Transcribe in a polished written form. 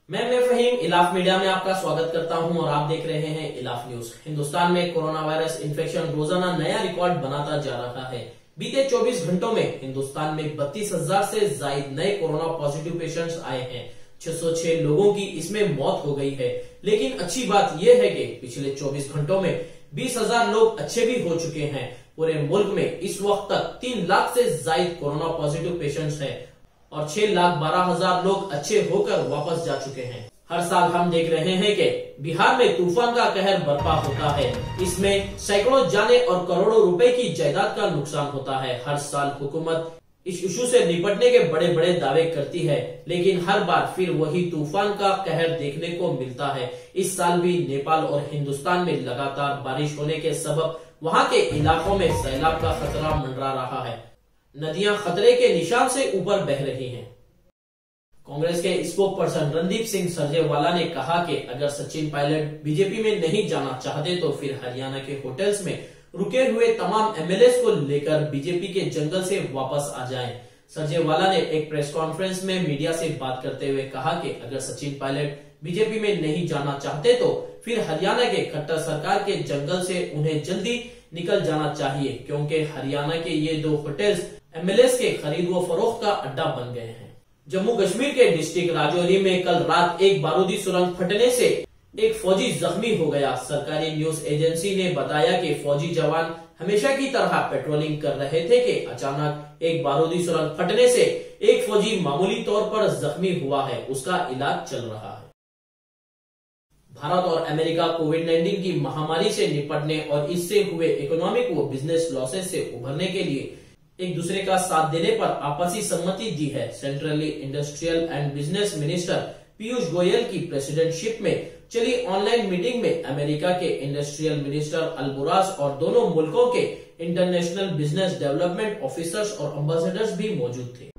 मैं फहीम इलाफ मीडिया में आपका स्वागत करता हूं और आप देख रहे हैं इलाफ न्यूज। हिंदुस्तान में कोरोना वायरस इन्फेक्शन रोजाना नया रिकॉर्ड बनाता जा रहा है। बीते 24 घंटों में हिंदुस्तान में 32,000 से ज्यादा नए कोरोना पॉजिटिव पेशेंट्स आए हैं। 606 लोगों की इसमें मौत हो गई है। लेकिन अच्छी बात यह है कि पिछले 24 घंटों में 20,000 लोग अच्छे भी हो चुके हैं। पूरे मुल्क में इस वक्त तक 3 लाख से ज्यादा कोरोना पॉजिटिव पेशेंट्स हैं और 6,12,000 लोग अच्छे होकर वापस जा चुके हैं। हर साल हम देख रहे हैं कि बिहार में तूफान का कहर बर्पा होता है। इसमें सैकड़ों जाने और करोड़ों रुपए की जायदाद का नुकसान होता है। हर साल हुकूमत इस इशू से निपटने के बड़े बड़े दावे करती है, लेकिन हर बार फिर वही तूफान का कहर देखने को मिलता है। इस साल भी नेपाल और हिंदुस्तान में लगातार बारिश होने के सबब वहाँ के इलाकों में सैलाब का खतरा मंडरा रहा है। नदियां खतरे के निशान से ऊपर बह रही हैं। कांग्रेस के स्पोक पर्सन रणदीप सिंह सुरजेवाला ने कहा कि अगर सचिन पायलट बीजेपी में नहीं जाना चाहते तो फिर हरियाणा के होटल्स में रुके हुए तमाम एमएलए को लेकर बीजेपी के जंगल से वापस आ जाएं। सुरजेवाला ने एक प्रेस कॉन्फ्रेंस में मीडिया से बात करते हुए कहा कि अगर सचिन पायलट बीजेपी में नहीं जाना चाहते तो फिर हरियाणा के खट्टर सरकार के जंगल से उन्हें जल्दी निकल जाना चाहिए, क्योंकि हरियाणा के ये 2 होटल्स एमएलए के खरीद व फरोख्त का अड्डा बन गए हैं। जम्मू कश्मीर के डिस्ट्रिक्ट राजौरी में कल रात एक बारूदी सुरंग फटने से एक फौजी जख्मी हो गया। सरकारी न्यूज एजेंसी ने बताया कि फौजी जवान हमेशा की तरह पेट्रोलिंग कर रहे थे कि अचानक एक बारूदी सुरंग फटने से एक फौजी मामूली तौर पर जख्मी हुआ है। उसका इलाज चल रहा है। भारत और अमेरिका कोविड-19 की महामारी से निपटने और इससे हुए इकोनॉमिक व बिजनेस लॉसेस से उभरने के लिए एक दूसरे का साथ देने पर आपसी सहमति दी है। Centrally industrial and business minister Piyush Goyal की प्रेसिडेंटशिप में चली ऑनलाइन मीटिंग में अमेरिका के इंडस्ट्रियल मिनिस्टर अल्बुराज और दोनों मुल्कों के इंटरनेशनल बिजनेस डेवलपमेंट ऑफिसर्स और एम्बेसडर्स भी मौजूद थे।